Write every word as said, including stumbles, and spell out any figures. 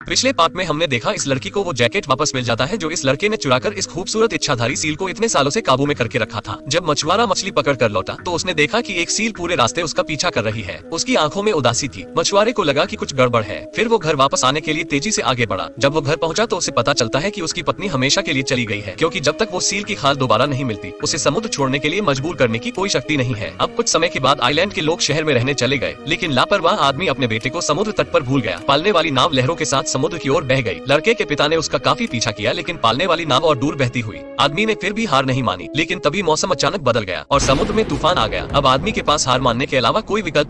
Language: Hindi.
पिछले पार्ट में हमने देखा इस लड़की को वो जैकेट वापस मिल जाता है जो इस लड़के ने चुराकर इस खूबसूरत इच्छाधारी सील को इतने सालों से काबू में करके रखा था। जब मछुआरा मछली पकड़ कर लौटा तो उसने देखा कि एक सील पूरे रास्ते उसका पीछा कर रही है। उसकी आंखों में उदासी थी। मछुआरे को लगा कि कुछ गड़बड़ है। फिर वो घर वापस आने के लिए तेजी से आगे बढ़ा। जब वो घर पहुंचा तो उसे पता चलता है कि उसकी पत्नी हमेशा के लिए चली गई है, क्योंकि जब तक वो सील की खाल दोबारा नहीं मिलती उसे समुद्र छोड़ने के लिए मजबूर करने की कोई शक्ति नहीं है। अब कुछ समय के बाद आइलैंड के लोग शहर में रहने चले गए, लेकिन लापरवाह आदमी अपने बेटे को समुद्र तट पर भूल गया। पालने वाली नाव लहरों के साथ समुद्र की ओर बह गई। लड़के के पिता ने उसका काफी पीछा किया, लेकिन पालने वाली नाव और दूर बहती हुई। आदमी ने फिर भी हार नहीं मानी, लेकिन तभी मौसम अचानक बदल गया और समुद्र में तूफान आ गया। अब आदमी के पास हार मानने के अलावा कोई विकल्प